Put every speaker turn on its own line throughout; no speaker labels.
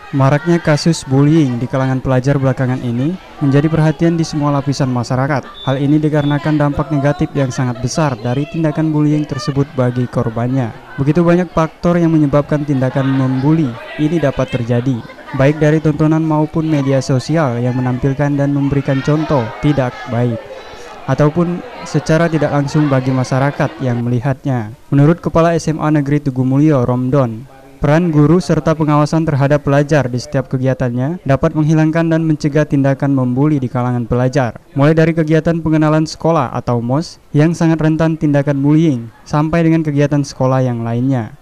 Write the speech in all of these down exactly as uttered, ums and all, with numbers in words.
Maraknya kasus bullying di kalangan pelajar belakangan ini menjadi perhatian di semua lapisan masyarakat. Hal ini dikarenakan dampak negatif yang sangat besar dari tindakan bullying tersebut bagi korbannya. Begitu banyak faktor yang menyebabkan tindakan membuli ini dapat terjadi, baik dari tontonan maupun media sosial yang menampilkan dan memberikan contoh tidak baik, ataupun secara tidak langsung bagi masyarakat yang melihatnya. Menurut Kepala S M A Negeri Tugumulyo, Romdon, peran guru serta pengawasan terhadap pelajar di setiap kegiatannya dapat menghilangkan dan mencegah tindakan membuli di kalangan pelajar. Mulai dari kegiatan pengenalan sekolah atau M O S yang sangat rentan tindakan bullying, sampai dengan kegiatan sekolah yang lainnya.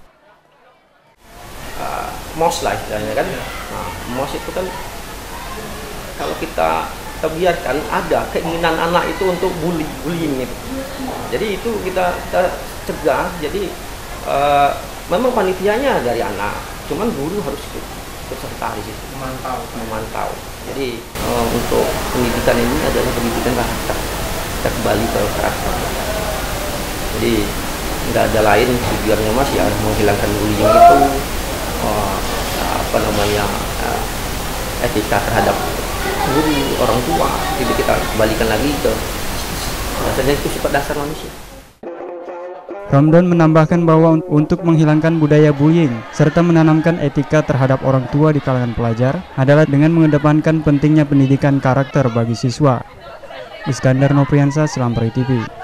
Uh, M O S lah istilahnya kan. Nah, M O S itu kan kalau kita, kita biarkan ada keinginan anak itu untuk bully, bullying itu. Jadi itu kita, kita cegah. Jadi uh, memang panitianya dari anak, cuman guru harus ikut serta di situ, memantau. memantau. Jadi uh, untuk pendidikan ini adalah pendidikan karakter, kita kembali ke karakter. Jadi nggak ada lain tujuannya mas ya, menghilangkan bullying itu, uh, apa namanya uh, etika terhadap guru, orang tua. Jadi kita kembalikan lagi ke dasarnya itu sifat dasar manusia.
Romdon menambahkan bahwa untuk menghilangkan budaya bullying serta menanamkan etika terhadap orang tua di kalangan pelajar adalah dengan mengedepankan pentingnya pendidikan karakter bagi siswa. Iskandar Nopriansa, Selampri T V.